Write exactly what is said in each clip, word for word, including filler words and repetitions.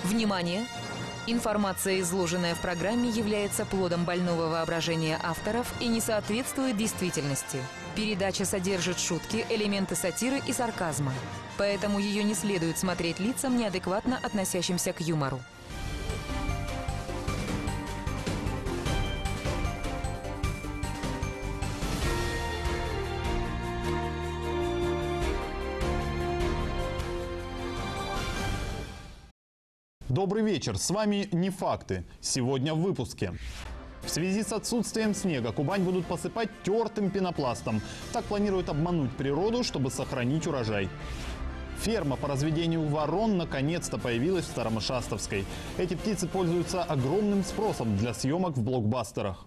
Внимание! Информация, изложенная в программе, является плодом больного воображения авторов и не соответствует действительности. Передача содержит шутки, элементы сатиры и сарказма. Поэтому ее не следует смотреть лицам, неадекватно относящимся к юмору. Добрый вечер, с вами «Не факты». Сегодня в выпуске. В связи с отсутствием снега Кубань будут посыпать тертым пенопластом. Так планируют обмануть природу, чтобы сохранить урожай. Ферма по разведению ворон наконец-то появилась в Старомышастовской. Эти птицы пользуются огромным спросом для съемок в блокбастерах.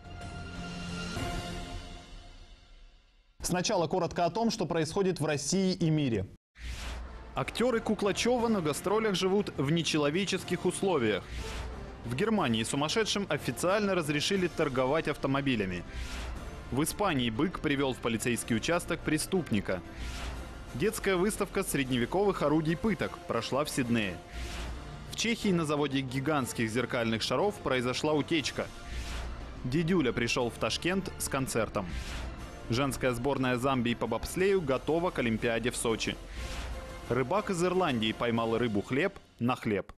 Сначала коротко о том, что происходит в России и мире. Актеры Куклачева на гастролях живут в нечеловеческих условиях. В Германии сумасшедшим официально разрешили торговать автомобилями. В Испании бык привел в полицейский участок преступника. Детская выставка средневековых орудий пыток прошла в Сиднее. В Чехии на заводе гигантских зеркальных шаров произошла утечка. Дедюля пришел в Ташкент с концертом. Женская сборная Замбии по бобслею готова к Олимпиаде в Сочи. Рыбак из Ирландии поймал рыбу-хлеб на хлеб.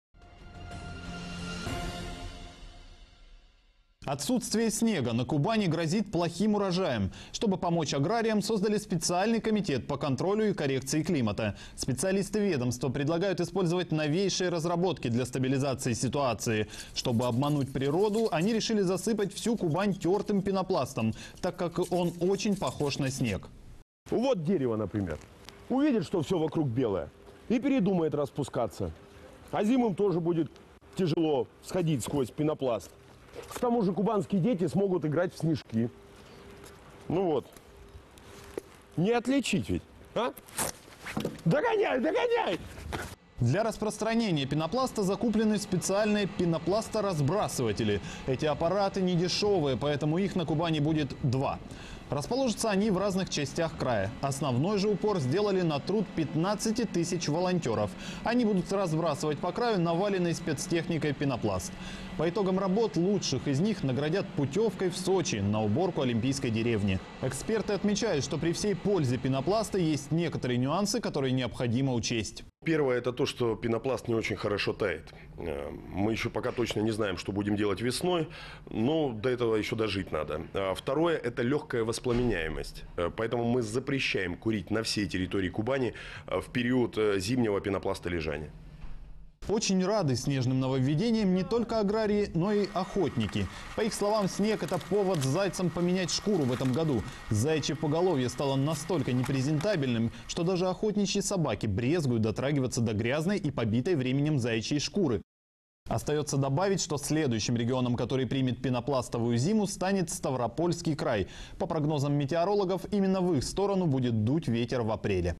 Отсутствие снега на Кубани грозит плохим урожаем. Чтобы помочь аграриям, создали специальный комитет по контролю и коррекции климата. Специалисты ведомства предлагают использовать новейшие разработки для стабилизации ситуации. Чтобы обмануть природу, они решили засыпать всю Кубань тертым пенопластом, так как он очень похож на снег. Вот дерево, например. Увидит, что все вокруг белое, и передумает распускаться. А зимам тоже будет тяжело сходить сквозь пенопласт. К тому же кубанские дети смогут играть в снежки. Ну вот. Не отличить ведь, а? Догоняй, догоняй! Для распространения пенопласта закуплены специальные пенопласторазбрасыватели. Эти аппараты не дешевые, поэтому их на Кубани будет два. Расположатся они в разных частях края. Основной же упор сделали на труд пятнадцати тысяч волонтеров. Они будут разбрасывать по краю наваленный спецтехникой пенопласт. По итогам работ лучших из них наградят путевкой в Сочи на уборку Олимпийской деревни. Эксперты отмечают, что при всей пользе пенопласта есть некоторые нюансы, которые необходимо учесть. Первое – это то, что пенопласт не очень хорошо тает. Мы еще пока точно не знаем, что будем делать весной, но до этого еще дожить надо. Второе – это легкая воспламеняемость. Поэтому мы запрещаем курить на всей территории Кубани в период зимнего пенопластолежания. Очень рады снежным нововведениям не только аграрии, но и охотники. По их словам, снег – это повод зайцам поменять шкуру в этом году. Заячье поголовье стало настолько непрезентабельным, что даже охотничьи собаки брезгуют дотрагиваться до грязной и побитой временем заячьей шкуры. Остается добавить, что следующим регионом, который примет пенопластовую зиму, станет Ставропольский край. По прогнозам метеорологов, именно в их сторону будет дуть ветер в апреле.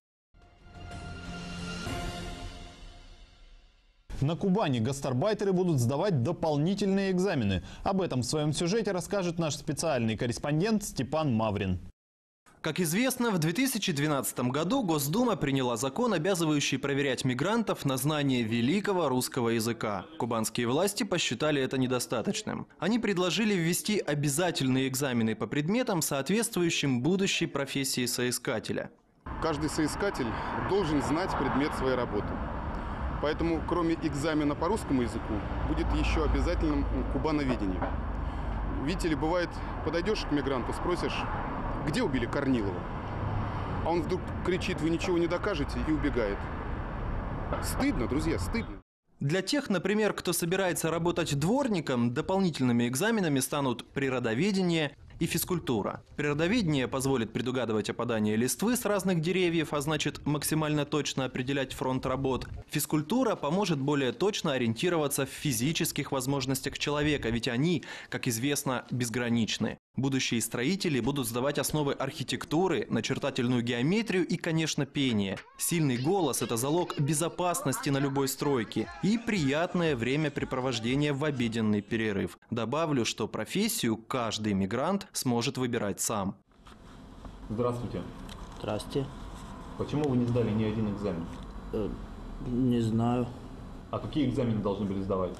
На Кубани гастарбайтеры будут сдавать дополнительные экзамены. Об этом в своем сюжете расскажет наш специальный корреспондент Степан Маврин. Как известно, в две тысячи двенадцатом году Госдума приняла закон, обязывающий проверять мигрантов на знание великого русского языка. Кубанские власти посчитали это недостаточным. Они предложили ввести обязательные экзамены по предметам, соответствующим будущей профессии соискателя. Каждый соискатель должен знать предмет своей работы. Поэтому, кроме экзамена по русскому языку, будет еще обязательным кубановедение. Видите ли, бывает, подойдешь к мигранту, спросишь, где убили Корнилова? А он вдруг кричит, вы ничего не докажете, и убегает. Стыдно, друзья, стыдно. Для тех, например, кто собирается работать дворником, дополнительными экзаменами станут природоведение и физкультура. Природоведение позволит предугадывать опадание листвы с разных деревьев, а значит максимально точно определять фронт работ. Физкультура поможет более точно ориентироваться в физических возможностях человека, ведь они, как известно, безграничны. Будущие строители будут сдавать основы архитектуры, начертательную геометрию и, конечно, пение. Сильный голос – это залог безопасности на любой стройке и приятное времяпрепровождение в обеденный перерыв. Добавлю, что профессию каждый мигрант сможет выбирать сам. Здравствуйте. Здравствуйте. Почему вы не сдали ни один экзамен? Э, не знаю. А какие экзамены должны были сдавать?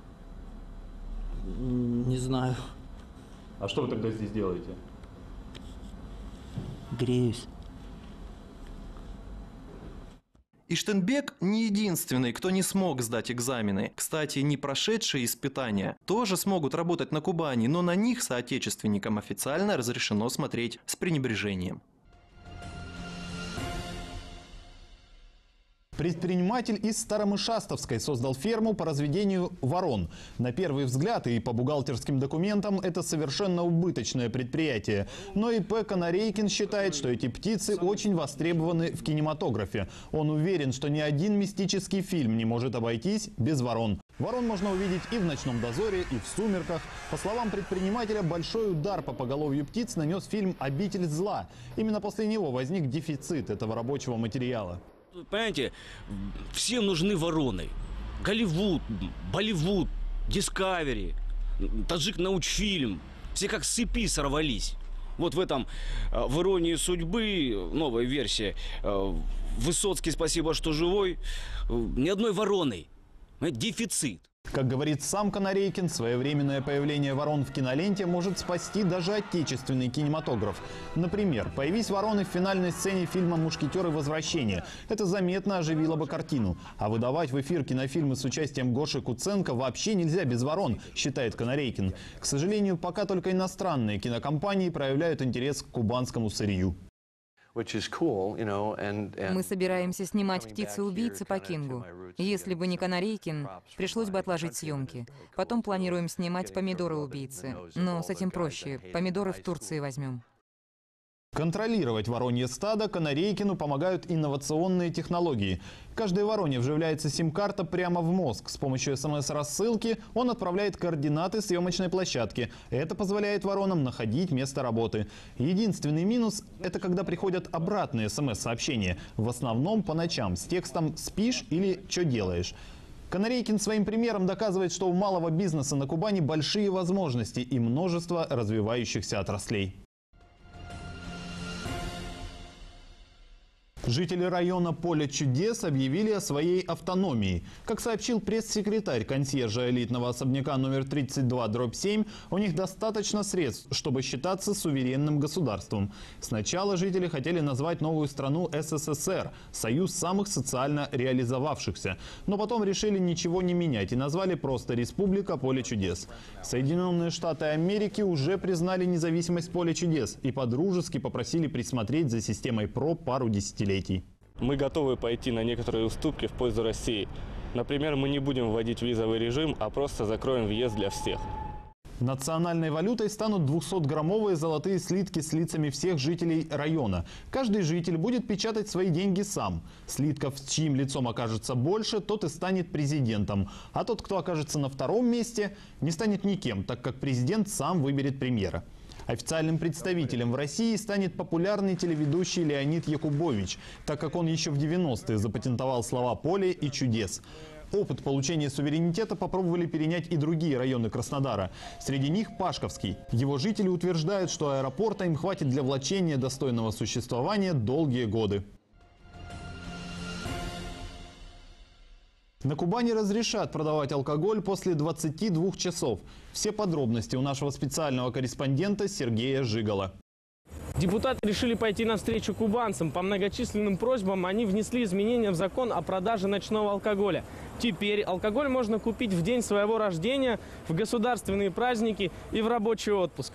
Не знаю. А что вы тогда здесь делаете? Греюсь. Иштенбек не единственный, кто не смог сдать экзамены. Кстати, не прошедшие испытания тоже смогут работать на Кубани, но на них соотечественникам официально разрешено смотреть с пренебрежением. Предприниматель из Старомышастовской создал ферму по разведению ворон. На первый взгляд и по бухгалтерским документам это совершенно убыточное предприятие. Но И П Канарейкин считает, что эти птицы очень востребованы в кинематографе. Он уверен, что ни один мистический фильм не может обойтись без ворон. Ворон можно увидеть и в «Ночном дозоре», и в «Сумерках». По словам предпринимателя, большой удар по поголовью птиц нанес фильм «Обитель зла». Именно после него возник дефицит этого рабочего материала. Понимаете, всем нужны вороны. Голливуд, Болливуд, Дискавери, Таджик научфильм. Все как с цепи сорвались. Вот в этом э, «В иронии судьбы», новая версия, э, Высоцкий «Спасибо, что живой», э, ни одной вороны. Дефицит. Как говорит сам Канарейкин, своевременное появление ворон в киноленте может спасти даже отечественный кинематограф. Например, появись вороны в финальной сцене фильма «Мушкетеры. Возвращение». Это заметно оживило бы картину. А выдавать в эфир кинофильмы с участием Гоши Куценко вообще нельзя без ворон, считает Канарейкин. К сожалению, пока только иностранные кинокомпании проявляют интерес к кубанскому сырью. Мы собираемся снимать «Птицы-убийцы» по Кингу. Если бы не Канарейкин, пришлось бы отложить съемки. Потом планируем снимать «Помидоры-убийцы». Но с этим проще. Помидоры в Турции возьмем. Контролировать воронье стадо Канарейкину помогают инновационные технологии. Каждой вороне вживляется сим-карта прямо в мозг. С помощью эс эм эс-рассылки он отправляет координаты съемочной площадки. Это позволяет воронам находить место работы. Единственный минус – это когда приходят обратные эс эм эс-сообщения. В основном по ночам с текстом «спишь» или «чё делаешь?». Канарейкин своим примером доказывает, что у малого бизнеса на Кубани большие возможности и множество развивающихся отраслей. Жители района Поле чудес объявили о своей автономии. Как сообщил пресс-секретарь консьержа элитного особняка номер тридцать два дробь семь, у них достаточно средств, чтобы считаться суверенным государством. Сначала жители хотели назвать новую страну эс эс эс эр – союз самых социально реализовавшихся. Но потом решили ничего не менять и назвали просто Республика Поле чудес. Соединенные Штаты Америки уже признали независимость Поля чудес и подружески попросили присмотреть за системой ПРО пару десятилетий. Мы готовы пойти на некоторые уступки в пользу России. Например, мы не будем вводить визовый режим, а просто закроем въезд для всех. Национальной валютой станут двухсотграммовые золотые слитки с лицами всех жителей района. Каждый житель будет печатать свои деньги сам. Слитков, с чьим лицом окажется больше, тот и станет президентом. А тот, кто окажется на втором месте, не станет никем, так как президент сам выберет премьера. Официальным представителем в России станет популярный телеведущий Леонид Якубович, так как он еще в девяностые запатентовал слова «поле» и «чудес». Опыт получения суверенитета попробовали перенять и другие районы Краснодара. Среди них Пашковский. Его жители утверждают, что аэропорта им хватит для влачения достойного существования долгие годы. На Кубани разрешат продавать алкоголь после двадцати двух часов. Все подробности у нашего специального корреспондента Сергея Жигала. Депутаты решили пойти навстречу кубанцам. По многочисленным просьбам они внесли изменения в закон о продаже ночного алкоголя. Теперь алкоголь можно купить в день своего рождения, в государственные праздники и в рабочий отпуск.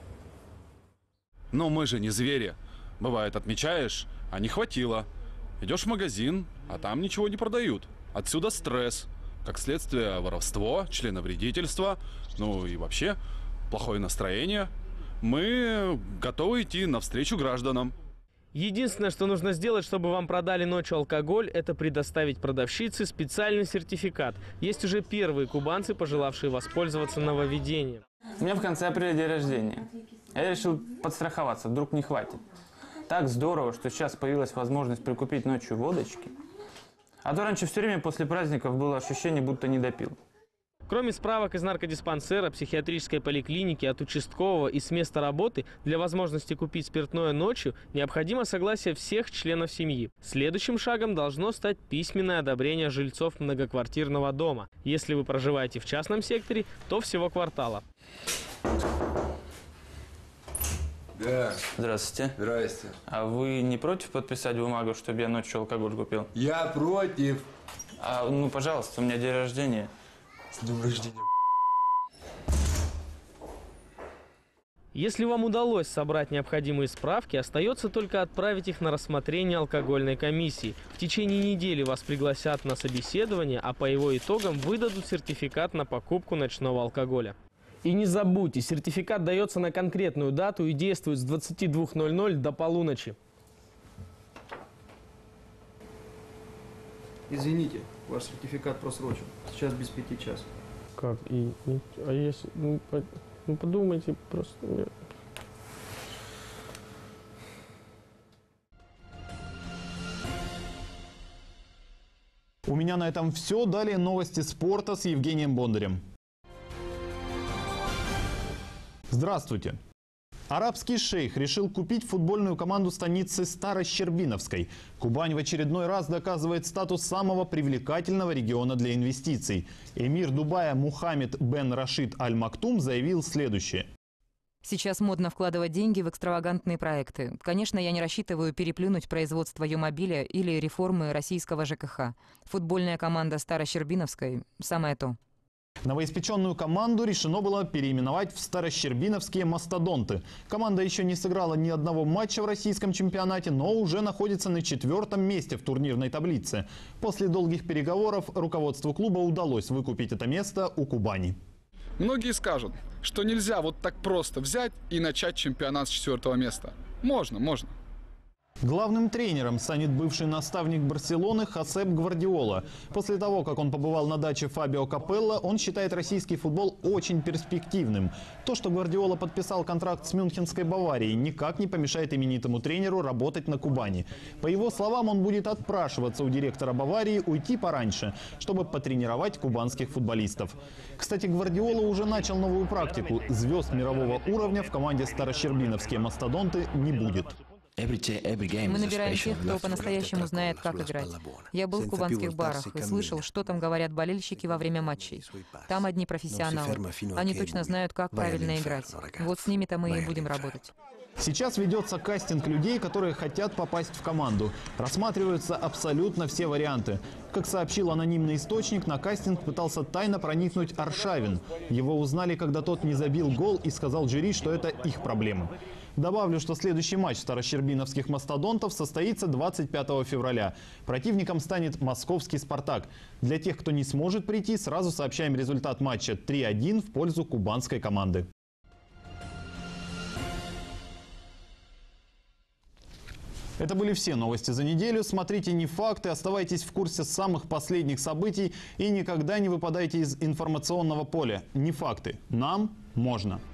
Но мы же не звери. Бывает, отмечаешь, а не хватило. Идешь в магазин, а там ничего не продают. Отсюда стресс. Как следствие, воровство, членовредительство, ну и вообще плохое настроение. Мы готовы идти навстречу гражданам. Единственное, что нужно сделать, чтобы вам продали ночью алкоголь, это предоставить продавщице специальный сертификат. Есть уже первые кубанцы, пожелавшие воспользоваться нововведением. У меня в конце апреля день рождения. Я решил подстраховаться, вдруг не хватит. Так здорово, что сейчас появилась возможность прикупить ночью водочки. А то раньше все время после праздников было ощущение, будто не допил. Кроме справок из наркодиспансера, психиатрической поликлиники, от участкового и с места работы, для возможности купить спиртное ночью необходимо согласие всех членов семьи. Следующим шагом должно стать письменное одобрение жильцов многоквартирного дома. Если вы проживаете в частном секторе, то всего квартала. Да. Здравствуйте. Здрасте. А вы не против подписать бумагу, чтобы я ночью алкоголь купил? Я против. А, ну, пожалуйста, у меня день рождения. С днем рождения. Если вам удалось собрать необходимые справки, остается только отправить их на рассмотрение алкогольной комиссии. В течение недели вас пригласят на собеседование, а по его итогам выдадут сертификат на покупку ночного алкоголя. И не забудьте, сертификат дается на конкретную дату и действует с двадцати двух ноль-ноль до полуночи. Извините, ваш сертификат просрочен. Сейчас без пяти час. Как? И, и, а если... Ну, по, ну подумайте просто... У меня на этом все. Далее новости спорта с Евгением Бондарем. Здравствуйте. Арабский шейх решил купить футбольную команду станицы Старощербиновской. Кубань в очередной раз доказывает статус самого привлекательного региона для инвестиций. Эмир Дубая Мухаммед бен Рашид Аль-Мактум заявил следующее. Сейчас модно вкладывать деньги в экстравагантные проекты. Конечно, я не рассчитываю переплюнуть производство Юмобиля или реформы российского ЖКХ. Футбольная команда Старощербиновской – самое то. Новоиспеченную команду решено было переименовать в Старощербиновские мастодонты. Команда еще не сыграла ни одного матча в российском чемпионате, но уже находится на четвертом месте в турнирной таблице. После долгих переговоров руководству клуба удалось выкупить это место у Кубани. Многие скажут, что нельзя вот так просто взять и начать чемпионат с четвертого места. Можно, можно. Главным тренером станет бывший наставник Барселоны Хосеп Гвардиола. После того, как он побывал на даче Фабио Капелло, он считает российский футбол очень перспективным. То, что Гвардиола подписал контракт с Мюнхенской Баварией, никак не помешает именитому тренеру работать на Кубани. По его словам, он будет отпрашиваться у директора Баварии уйти пораньше, чтобы потренировать кубанских футболистов. Кстати, Гвардиола уже начал новую практику. Звезд мирового уровня в команде Старощербиновские мастодонты не будет. Мы набираем тех, кто по-настоящему знает, как играть. Я был в кубанских барах и слышал, что там говорят болельщики во время матчей. Там одни профессионалы. Они точно знают, как правильно играть. Вот с ними-то мы и будем работать. Сейчас ведется кастинг людей, которые хотят попасть в команду. Рассматриваются абсолютно все варианты. Как сообщил анонимный источник, на кастинг пытался тайно проникнуть Аршавин. Его узнали, когда тот не забил гол, и сказал жюри, что это их проблемы. Добавлю, что следующий матч старощербиновских мастодонтов состоится двадцать пятого февраля. Противником станет московский «Спартак». Для тех, кто не сможет прийти, сразу сообщаем результат матча три один в пользу кубанской команды. Это были все новости за неделю. Смотрите «Не факты», оставайтесь в курсе самых последних событий и никогда не выпадайте из информационного поля. «Не факты». Нам можно.